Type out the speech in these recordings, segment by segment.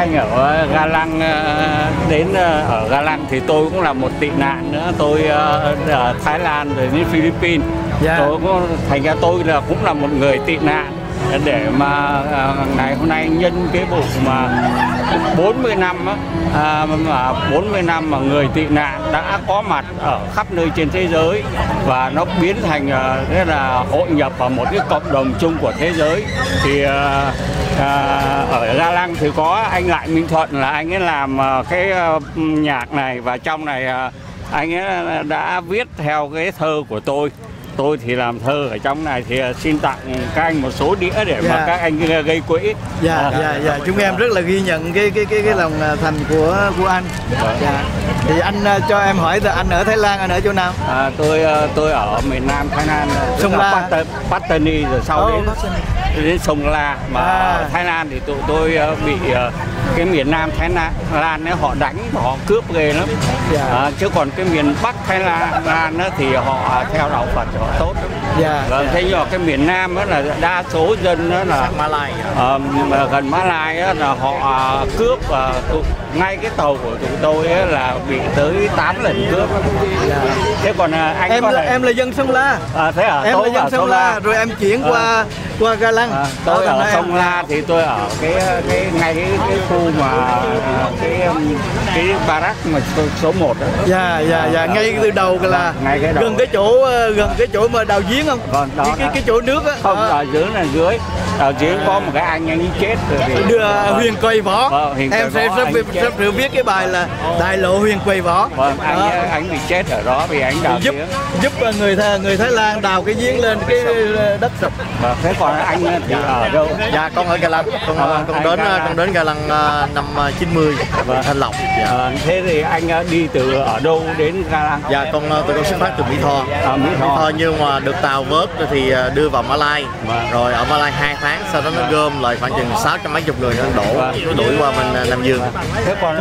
anh ở Ga Lăng đến ở Ga Lăng thì tôi cũng là một tị nạn nữa. Tôi ở Thái Lan rồi đến Philippines. Tôi cũng, thành ra tôi cũng là một người tị nạn, để mà ngày hôm nay nhân cái vụ mà 40 năm á, 40 năm mà người tị nạn đã có mặt ở khắp nơi trên thế giới và nó biến thành rất là hội nhập vào một cái cộng đồng chung của thế giới. Thì ở Ga Lăng thì có anh Lại Minh Thuận, là anh ấy làm cái nhạc này, và trong này anh ấy đã viết theo cái thơ của tôi. Tôi thì làm thơ ở trong này, thì xin tặng các anh một số đĩa để mà các anh gây quỹ. Chúng em rất là ghi nhận cái lòng thành của anh. Thì anh cho em hỏi là anh ở Thái Lan, anh ở chỗ nào? Tôi ở miền Nam Thái Lan, Sông La, Pattani, rồi sau đến Sông La. Mà ở Thái Lan thì tụi tôi bị cái miền Nam Thái Lan ấy, họ đánh, họ cướp ghê lắm. Chứ còn cái miền Bắc Thái Lan ấy, thì họ theo đạo Phật, họ tốt. Thế nhưng mà cái miền Nam đó là đa số dân đó là gần Mã Lai đó, là họ cướp, và ngay cái tàu của tụi tôi ấy là bị tới 8 lần cướp. Thế còn anh em là dân Sông La. Thế à? Em tôi là dân Sông La, rồi em chuyển qua Ga Lăng. Tôi ở Sông La thì tôi ở ngay cái khu mà cái barrack mà số 1 đó. Ngay từ đầu là gần cái chỗ mà đào giếng không? Cái chỗ nước á. Không, ở dưới là dưới. Ở dưới có một cái anh ấy chết rồi thì đưa Huyền Quầy Võ. Em sẽ sắp viết cái bài là Đại lộ Huyền Quầy Võ. Anh bị chết ở đó vì anh đào giếng. Giúp người Thái Lan đào cái giếng lên cái đất sụp. Thế còn anh thì ở đâu? Dạ, con ở Ga Lăng. Con đến Ga Lăng năm 90 Thanh Lộc. Thế thì anh đi từ ở đâu đến Ga Lăng? Dạ, tụi con xuất phát từ Mỹ Tho. Mỹ Tho, nhưng mà được tàu vớt thì đưa vào Mã Lai. Rồi ở Mã Lai 2 tháng, sau đó nó gom lại khoảng chừng 600 mấy chục người nó đuổi qua bên Nam Dương. Thế còn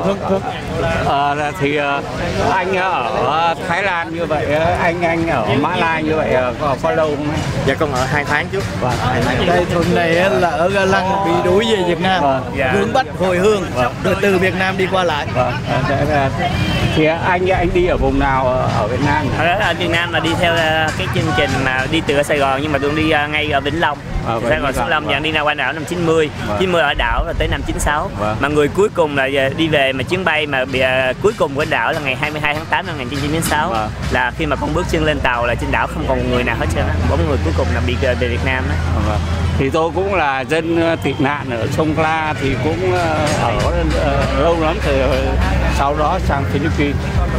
thì anh ở Thái Lan như vậy, anh ở Mã Lai như vậy có lâu không? Dạ, con ở 2 tháng trước. Đây Thuận này là ở Ga Lăng bị đuổi về Việt Nam, hướng Bắc hồi hương, rồi từ Việt Nam đi qua lại. Thì anh đi ở vùng nào ở Việt Nam? Ở Việt Nam là đi theo cái chương trình mà đi từ ở Sài Gòn, nhưng mà tôi đi ngay ở Vĩnh Long. Sài Gòn Xuống Long, đi ra qua đảo năm 90, 90 ở đảo là tới năm 96. Mà người cuối cùng là đi về mà chuyến bay mà cuối cùng của đảo là ngày 22 tháng 8 năm 1996. Là khi mà con bước chân lên tàu là trên đảo không còn người nào hết trơn á, bốn người cuối cùng là bị về Việt Nam đó. Thì tôi cũng là dân tị nạn ở Sông La, thì cũng ở lâu lắm, từ sau đó sang Philippines.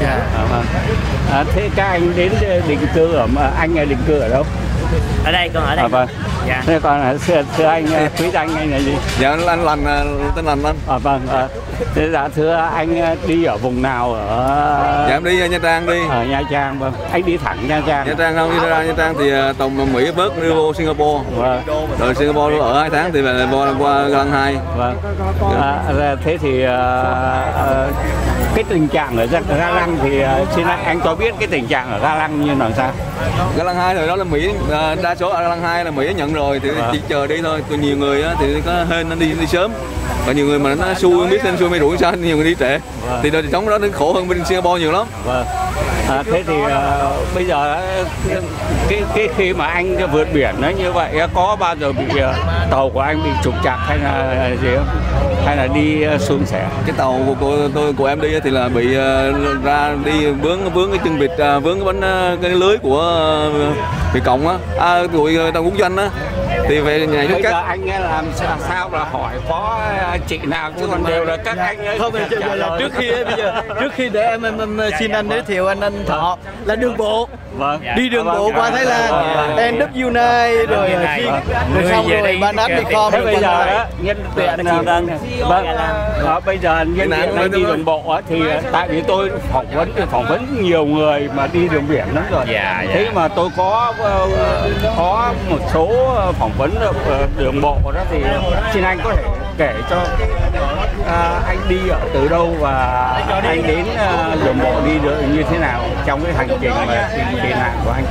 Thế các anh đến định cư ở anh định cư ở đâu? Ở đây, con ở đây. Dạ. Thế còn thưa anh, quý anh là gì? Dạ, anh Lành, tên Lành anh. Thế dạ, thưa anh đi ở vùng nào ở? Dạ, em đi Nha Trang đi. Ở Nha Trang, vâng. Anh đi thẳng Nha Trang. Nha Trang không, đi ra Nha Trang thì tàu Mỹ vớt đưa vô Singapore. Rồi Singapore ở 2 tháng thì về qua Ga Lăng 2. Thế thì cái tình trạng ở Ga Lăng thì xin anh cho biết cái tình trạng ở Ga Lăng như nào sao? Ga Lăng 2 rồi đó là Mỹ, đa số ở Ga Lăng 2 là Mỹ nhận rồi, thì chỉ chờ đi thôi. Còn nhiều người thì có hên nó đi sớm, và nhiều người mà nó xui, không biết nên xui may rủi sao, nhiều người đi trễ. Thì đời sống đó nó khổ hơn bên Singapore nhiều lắm. Thế thì bây giờ cái khi mà anh vượt biển nó như vậy, có bao giờ bị tàu của anh bị trục trặc hay là gì không? Hay là đi suôn sẻ? Cái tàu của em đi thì là bị ra đi vướng cái chân vịt, vướng cái cái lưới của Việt Cộng á, tụi tàu quốc doanh á. Thì về nhà bây giờ anh làm sao là hỏi có chị nào, chứ còn đều là các anh không. Trước khi để em xin anh giới thiệu anh Thọ là đường bộ. Đi đường bộ qua Thái Lan, NW9 rồi xong rồi Banat.com. Thế bây giờ nhân tiện bây giờ nhân tiện anh đi đường bộ thì tại vì tôi phỏng vấn nhiều người mà đi đường biển lắm rồi. Thế mà tôi có một số phỏng vấn đường bộ đó, thì xin anh có thể kể cho anh đi ở từ đâu và anh đến đường bộ đi được như thế nào trong cái hành trình mà tị nạn của anh.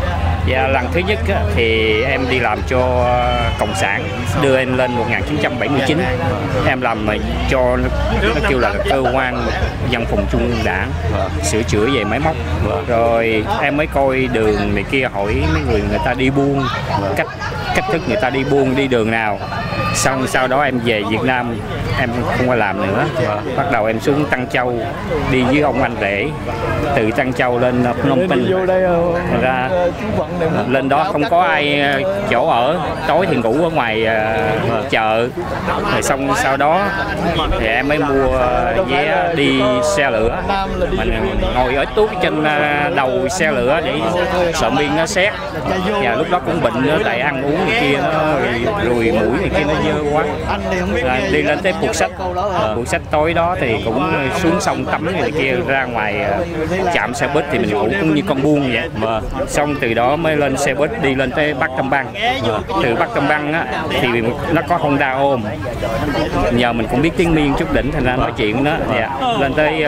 Dạ, lần thứ nhất thì em đi làm cho Cộng sản, đưa em lên 1979. Em làm cho nó kêu là cơ quan văn phòng trung ương đảng, sửa chữa về máy móc. Rồi em mới coi đường này kia, hỏi mấy người ta đi buôn, cách thức người ta đi buôn, đi đường nào. Xong sau đó em về Việt Nam, em không có làm nữa. Bắt đầu em xuống Tân Châu đi với ông anh rể, từ Tân Châu lên Phnom Penh. Ra lên đó không có ai chỗ ở, tối thì ngủ ở ngoài chợ. Rồi xong sau đó thì em mới mua vé đi xe lửa. Mình ngồi ở tuốt trên đầu xe lửa để sợ miên nó xét. Và lúc đó cũng bệnh nữa, tại ăn uống này kia nó ruồi mũi này kia nó dơ quá. Đi lên tới Phuket Sách tối đó thì cũng xuống sông tắm này kia, ra ngoài chạm xe buýt thì mình ngủ cũng như con buôn vậy. Xong từ đó mới lên xe buýt đi lên tới Bắc Tâm Bang. Từ Bắc Tâm Bang á thì nó có Honda ôm, nhờ mình cũng biết tiếng Miên chút đỉnh thành ra nói chuyện đó. Lên tới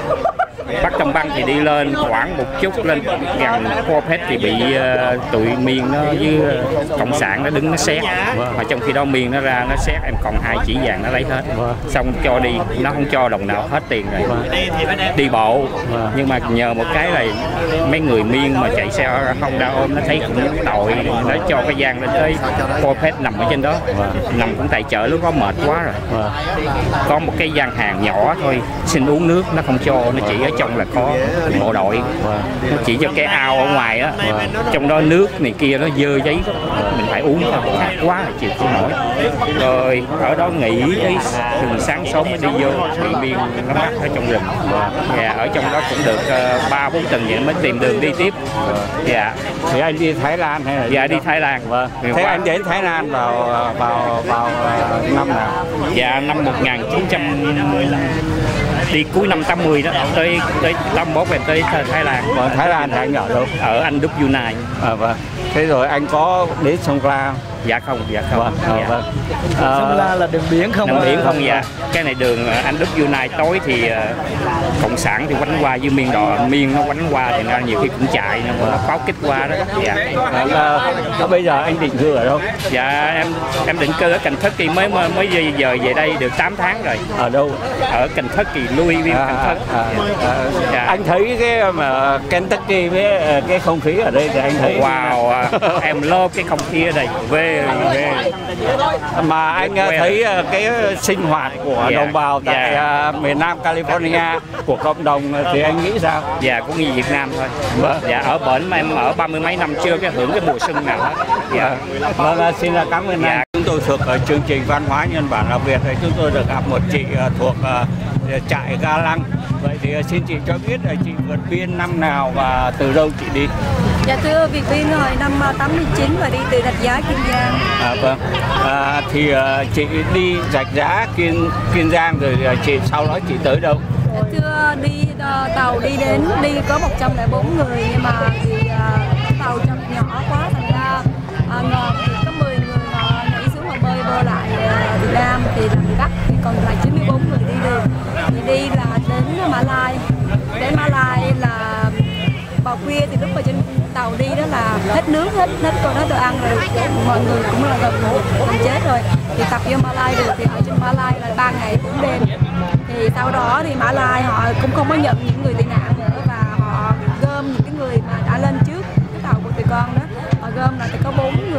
Bắc Tâm Bang thì đi lên khoảng một chút, lên gần Phuket thì bị tụi Miên nó với Cộng sản nó đứng nó xét. Mà trong khi đó Miên nó ra nó xét, em còn 2 chỉ vàng nó lấy hết. Xong cho đi, nó không cho đồng nào, hết tiền rồi. Đi bộ. Nhưng mà nhờ một cái là mấy người Miên mà chạy xe Honda ôm nó thấy cũng tội, nó cho cái van lên tới Phuket nằm ở trên đó. Nằm cũng tại chợ lúc đó mệt quá rồi. Có một cái gian hàng nhỏ thôi, xin uống nước nó không cho, nó chỉ ở trong là có bộ đội, nó chỉ cho cái ao ở ngoài á, trong đó nước này kia nó dơ giấy, mình phải uống thôi, khát quá là chịu không nổi. Rồi ở đó nghỉ thường sáng sớm mới đi vô, bị Miên nó bắt ở trong rừng. Và ở trong đó cũng được 3-4 tuần vậy mới tìm đường đi tiếp. Dạ. Thì anh đi Thái Lan hay là? Dạ đi Thái Lan. Thế anh đến Thái Lan vào năm nào? Dạ năm 1900, đi cuối năm 80 đó, tới 81 em tới Thái Lan. Thái Lan thì anh ở đâu? Ở Anh Đúc Unai. Vâng. Thế rồi anh có đến Sông La? Dạ không. Vâng. Sông La là đường biển không? Đường biển không, dạ. Cái này đường Anh Đúc Unai tối thì Cộng sản thì quánh qua với Miên đò, Miên nó quánh qua thì ra nhiều khi cũng chạy, nó pháo kích qua đó. Dạ. Bây giờ anh định cư ở đâu? Dạ em định cư ở Kentucky, mới giờ về đây được 8 tháng rồi. Ở đâu? Ở Kentucky, Louisville, Kentucky. Dạ. Anh thấy cái mà Kentucky với cái không khí ở đây thì anh thấy wow, em love cái không khí ở đây. Về. Mà anh thấy cái sinh hoạt của đồng bào tại miền Nam California của cộng đồng thì anh nghĩ sao? Dạ cũng như Việt Nam thôi. Dạ ở bển mà em ở 30 mấy năm chưa cái hưởng cái mùa xuân nào hết. Dạ. Vâng, xin cảm ơn anh. Chúng tôi thuộc chương trình văn hóa nhân bản đặc biệt thì chúng tôi được gặp một chị thuộc trại Ga Lăng. Vậy thì xin chị cho biết là chị vượt biên năm nào và từ đâu chị đi? Dạ thưa, vượt biên hồi năm 89 và đi từ Rạch Giá, Kiên Giang. Vâng. Thì chị đi Rạch Giá, Kiên Giang rồi chị sau đó chị tới đâu? Dạ thưa, đi tàu đi có 104 người nhưng mà thì tàu chậm nhỏ quá thành ra ngọt thì có 10 người họ nhảy xuống và bơi vô lại Việt Nam thì làm gắt thì còn lại 94 người đi được. Thì đi là đến Mã Lai. Đến Mã Lai là vào khuya thì lúc mà trên tàu đi đó là hết nước, hết con hết đồ ăn rồi, mọi người cũng là gần chết rồi. Thì tập vô Mã Lai được thì ở trên Mã Lai là 3 ngày 4 đêm. Thì sau đó thì Mã Lai họ cũng không có nhận những người tị nạn nữa và họ gom những cái người mà đã lên trước cái tàu của tụi con đó, họ gom là thì có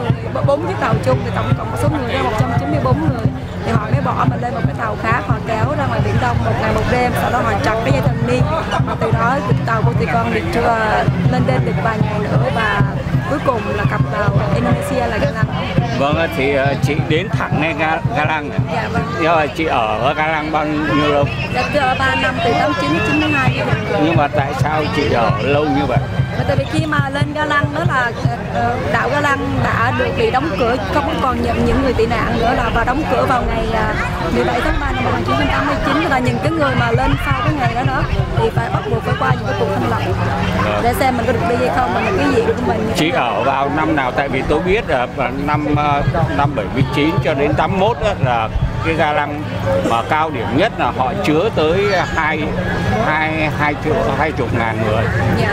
4 chiếc tàu chung thì tổng cộng số người ra 194 người. Thì họ mới bỏ mình lên một cái tàu khác, họ kéo ra ngoài biển Đông 1 ngày 1 đêm, sau đó họ chặt cái dây thừng đi. Và từ đó tàu của tụi con được lên đên được vài ngày nữa và cuối cùng là cặp tàu Indonesia là Ga Lăng. Vâng, thì chị đến thẳng ngay Ga Lăng. Dạ vâng. Nhưng mà chị ở Ga Lăng bao nhiêu lâu? Dạ tôi ở 3 năm từ 89 đến 92. Nhưng mà tại sao chị ở lâu như vậy? Tại vì khi mà lên Ga Lăng đó là đảo Ga Lăng đã được bị đóng cửa, không còn nhận những người tị nạn nữa là và đóng cửa vào ngày 17 tháng 3 năm 1989 là những cái người mà lên sau cái ngày đó thì phải bắt buộc phải qua những cái cuộc thanh lọc để xem mình có được đi hay không, mình cái gì của mình. Chị ở vào năm nào? Tại vì tôi biết là năm 79 cho đến 81 là cái ga lăng mà cao điểm nhất là họ chứa tới 20.000 người.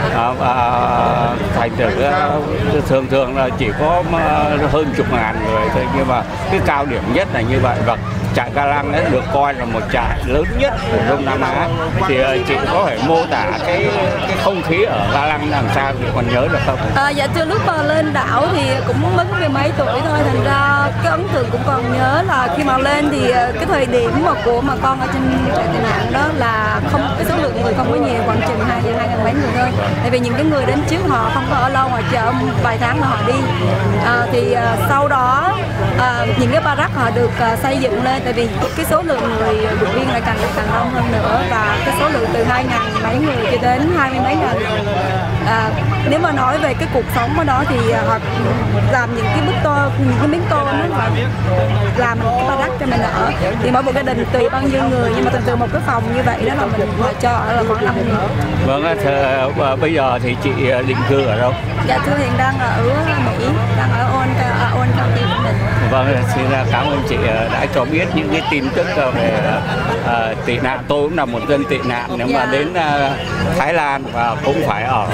Thành thử thường là chỉ có hơn 10.000 người thôi, nhưng mà cái cao điểm nhất là như vậy. Và trại Ga Lăng ấy được coi là một trại lớn nhất của Đông Nam Á. Thì chị có thể mô tả cái không khí ở Ga Lăng làm sao, chị còn nhớ được không? Dạ từ lúc mà lên đảo thì cũng mới mười mấy tuổi thôi, thành ra cái ấn tượng cũng còn nhớ là khi mà lên thì cái thời điểm mà con ở trên trại tị nạn đó là không, cái số lượng người không có nhiều, khoảng chừng 2.000 mấy người thôi. Tại vì những cái người đến trước họ không có ở lâu, ngoài chờ vài tháng mà họ đi. Thì sau đó những cái barrack họ được xây dựng lên, tại vì cái số lượng người đội viên lại càng đông hơn nữa, và cái số lượng từ 2.000 mấy người cho đến 20 mấy ngàn người. Nếu mà nói về cái cuộc sống ở đó thì họ làm những cái miếng tôn đó, họ làm một cái barrack cho mình ở. Thì mỗi một gia đình tùy bao nhiêu người, nhưng mà từ một cái phòng như vậy đó là mình cho ở là khoảng 5 người. Vâng, bây giờ thì chị định cư ở đâu? Dạ thưa hiện đang ở Mỹ, đang ở Orange County của mình. Vâng, xin cảm ơn chị đã cho biết những cái tin tức về tị nạn. Tôi cũng là một dân tị nạn, nếu mà đến Thái Lan và cũng phải ở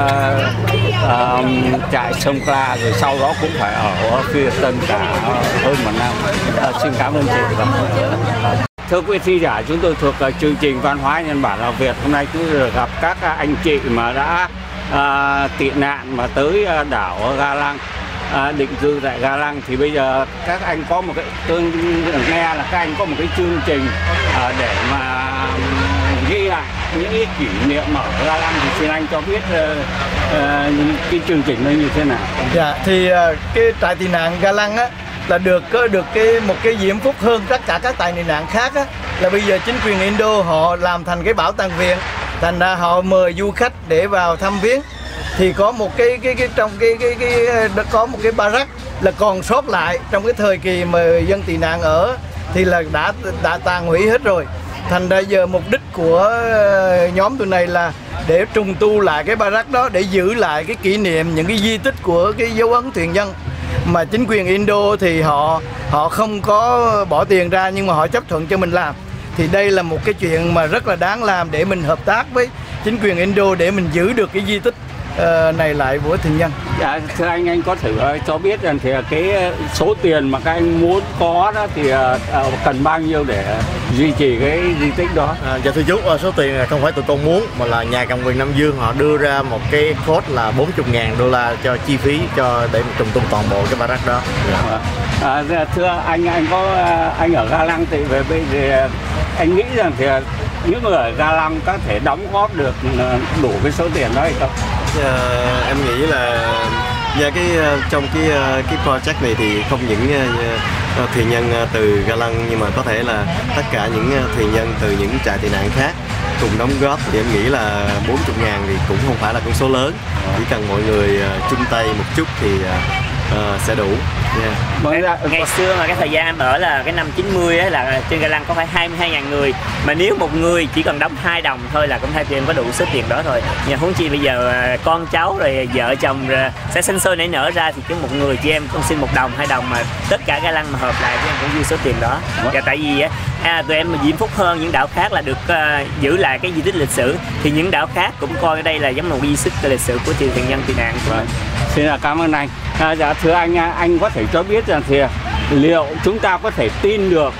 trại Sông Kla, rồi sau đó cũng phải ở Phi Tân cả hơn 1 năm. Xin cảm ơn chị. Thưa quý thính giả, chúng tôi thuộc chương trình Văn hóa Nhân bản Lào Việt. Hôm nay chúng tôi được gặp các anh chị mà đã tị nạn mà tới đảo Ga Lăng, định cư tại Ga Lăng. Thì bây giờ các anh có một cái, tôi nghe là các anh có một cái chương trình để mà ghi lại những cái kỷ niệm ở Ga Lăng. Thì xin anh cho biết cái chương trình nó như thế nào? Dạ, thì cái trại tị nạn Ga Lăng á là có được một cái diễm phúc hơn tất cả các trại tị nạn khác á, là bây giờ chính quyền Indo họ làm thành cái bảo tàng viện, thành ra họ mời du khách để vào thăm viếng. Thì có một có một cái barrack là còn sót lại trong cái thời kỳ mà dân tị nạn ở, thì là đã tàn hủy hết rồi. Thành ra giờ mục đích của nhóm tụi này là để trùng tu lại cái barrack đó, để giữ lại cái kỷ niệm, những cái di tích của cái dấu ấn thuyền nhân. Mà chính quyền Indo thì họ không có bỏ tiền ra, nhưng mà họ chấp thuận cho mình làm. Thì đây là một cái chuyện mà rất là đáng làm, để mình hợp tác với chính quyền Indo để mình giữ được cái di tích này lại của thuyền nhân. Dạ, thưa anh có thử cho biết rằng thì cái số tiền mà các anh muốn có đó thì cần bao nhiêu để duy trì cái di tích đó? Dạ thưa chú, số tiền này không phải tụi con muốn, mà là nhà cầm quyền Nam Dương họ đưa ra một cái code là 40.000 đô la cho chi phí để trùng tu toàn bộ cái barrack đó. Dạ. Thưa anh có anh ở Ga Lăng thì về bây giờ anh nghĩ rằng thì những người ở Ga Lăng có thể đóng góp được đủ cái số tiền đó hay không? Em nghĩ là trong cái project này thì không những thuyền nhân từ Ga Lăng, nhưng mà có thể là tất cả những thuyền nhân từ những trại tị nạn khác cùng đóng góp. Thì em nghĩ là 40.000 thì cũng không phải là con số lớn, chỉ cần mọi người chung tay một chút thì sẽ đủ. Ngày xưa mà cái thời gian em ở là cái năm 90 á, là trên Ga Lăng có phải 22.000 người, mà nếu một người chỉ cần đóng 2 đồng thôi là cũng thay em có đủ số tiền đó thôi. Nhưng huống chi bây giờ con cháu rồi vợ chồng rồi sẽ sinh sôi nảy nở ra, thì cứ một người chị em con xin 1 đồng 2 đồng mà tất cả Ga Lăng mà hợp lại thì em cũng dư số tiền đó. Và tại vì tụi em diễm phúc hơn những đảo khác là được giữ lại cái di tích lịch sử, thì những đảo khác cũng coi ở đây là giống một di tích lịch sử của thuyền nhân tị nạn. Xin cảm ơn anh. Dạ thưa anh có thể cho biết rằng thì liệu chúng ta có thể tin được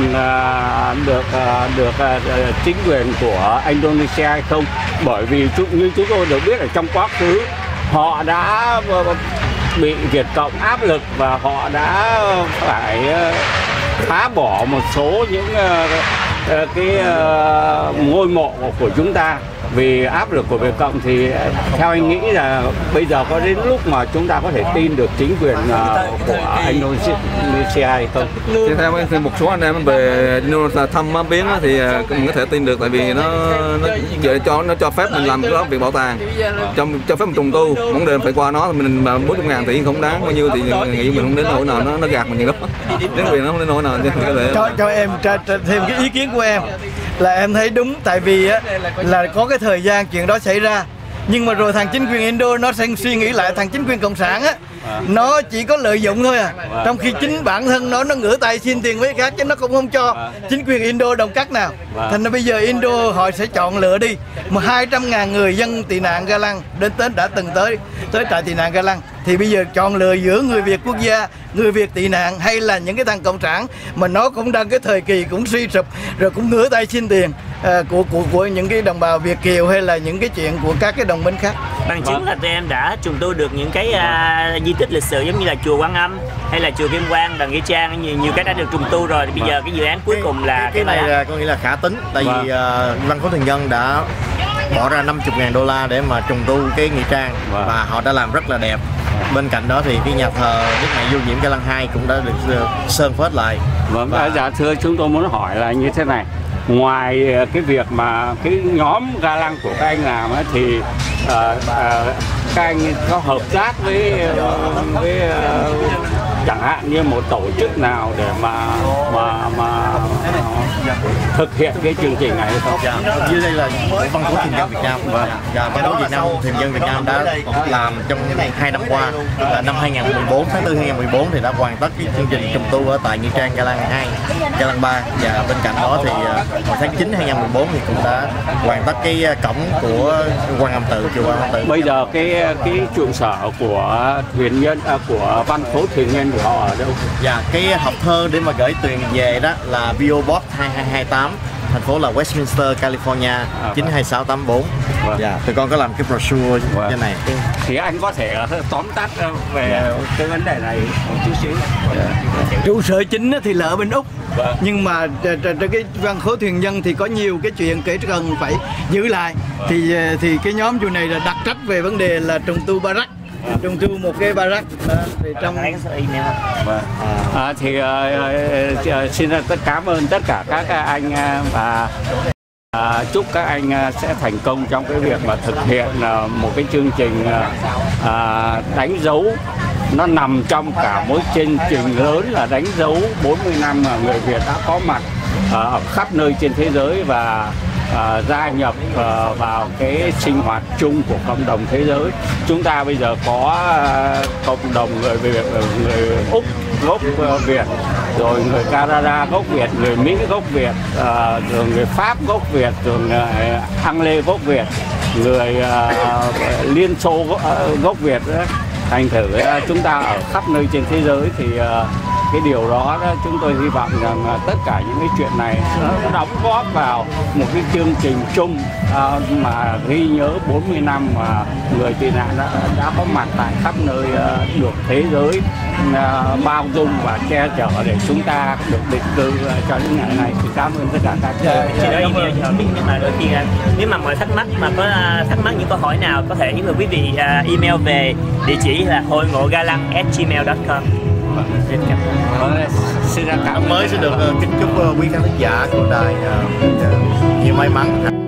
chính quyền của Indonesia hay không? Bởi vì như chúng tôi được biết ở trong quá khứ họ đã bị Việt Cộng áp lực và họ đã phải phá bỏ một số những cái ngôi mộ của chúng ta vì áp lực của Việt Cộng. Thì theo anh nghĩ là bây giờ có đến lúc mà chúng ta có thể tin được chính quyền của Indonesia hay không? Thì theo một số anh em về Indonesia thăm viếng thì mình có thể tin được, tại vì nó cho phép mình làm cái đó việc bảo tàng, cho phép mình trùng tu. Vấn đề phải qua nó, mình 40.000 tỷ không đáng bao nhiêu thì nghĩ mình không đến nỗi nào nó gạt mình như đó. Đến quyền nó không đến nỗi nào. Cho em thêm cái ý kiến của em là em thấy đúng, tại vì là có cái thời gian chuyện đó xảy ra, Nhưng mà rồi thằng chính quyền Indo nó sẽ suy nghĩ lại, thằng chính quyền cộng sản á, nó chỉ có lợi dụng thôi à. Trong khi chính bản thân nó ngửa tay xin tiền với khác chứ nó cũng không cho chính quyền Indo đồng cắt nào. Thành ra bây giờ Indo họ sẽ chọn lựa đi. Mà 200.000 người dân tị nạn Ga Lăng đã từng tới trại tị nạn Ga Lăng, thì bây giờ chọn lựa giữa người Việt quốc gia, người Việt tị nạn hay là những cái thằng cộng sản mà nó cũng đang cái thời kỳ cũng suy sụp rồi cũng ngửa tay xin tiền của những cái đồng bào Việt kiều hay là những cái chuyện của các cái đồng minh khác. Bằng chứng là tụi em đã trùng tu được những cái di tích lịch sử giống như là chùa Quan Âm hay là chùa Kim Quang, Đằng Nghĩa Trang, nhiều cái đã được trùng tu rồi. Bây giờ cái dự án cuối cùng là cái này là có nghĩa là khả tính, tại vì Văn Phố Thường Dân đã bỏ ra 50.000 đô la để mà trùng tu cái nghĩa trang và họ đã làm rất là đẹp. Bên cạnh đó thì cái nhà thờ Đức Mẹ Vô Nhiễm Ga Lăng 2 cũng đã được sơn phết lại. Vâng, dạ thưa, chúng tôi muốn hỏi là như thế này. Ngoài cái việc mà cái nhóm Ga Lăng của các anh làm ấy, thì các anh có hợp tác với chẳng hạn như một tổ chức nào để mà thực hiện cái chương trình này hay không? Dạ, dưới đây là Văn Phố Thường Dân Việt Nam và Văn Phố Thường Dân Việt Nam đã làm trong 2 năm qua, là năm 2014, tháng 4 2014 thì đã hoàn tất cái chương trình trùng tu ở tại nghĩa trang Ga Lăng 2, Ga Lăng 3, và bên cạnh đó thì hồi tháng 9 2014 thì cũng đã hoàn tất cái cổng của Quan Âm Tự, chùa Quan Âm Tự. Bây giờ cái trụ sở của thuyền nhân của Văn Phố Thường Nhân của họ ở đâu? Dạ, cái hộp thơ để mà gửi tiền về đó là PO Box 2228, thành phố là Westminster, California 92684. Dạ, tụi con có làm cái brochure như này. Thì anh có thể tóm tắt về cái vấn đề này một chút xíu. Trụ sở chính thì là ở bên Úc. Nhưng mà cái Văn Phố Thường Dân thì có nhiều cái chuyện kể cần phải giữ lại. Thì cái nhóm chỗ này là đặt trách về vấn đề là trùng tu barrack. Trùng tu một cái barrack thì trong xin cảm ơn tất cả các anh và chúc các anh sẽ thành công trong cái việc mà thực hiện một cái chương trình đánh dấu. Nó nằm trong cả một chương trình lớn là đánh dấu 40 năm mà người Việt đã có mặt ở khắp nơi trên thế giới và gia nhập vào cái sinh hoạt chung của cộng đồng thế giới. Chúng ta bây giờ có cộng đồng người Việt, người Úc gốc Việt, rồi người Canada gốc Việt, người Mỹ gốc Việt, rồi người Pháp gốc Việt, rồi người Anglê gốc Việt, người Liên Xô gốc Việt. Thành thử chúng ta ở khắp nơi trên thế giới thì cái điều đó chúng tôi hy vọng rằng tất cả những cái chuyện này nó đóng góp vào một cái chương trình chung mà ghi nhớ 40 năm mà người tị nạn đã có mặt tại khắp nơi được thế giới bao dung và che chở để chúng ta được định cư cho những ngày này. Thì cảm ơn tất cả các chị nói email cho mình, nhưng mà đôi khi nếu mà mọi thắc mắc mà có thắc mắc những câu hỏi nào có thể những người quý vị email về địa chỉ là hoingộ-galang@gmail.com. Xin cảm ơn mới sẽ được kính chúc quý khán giả của đài nhiều may mắn.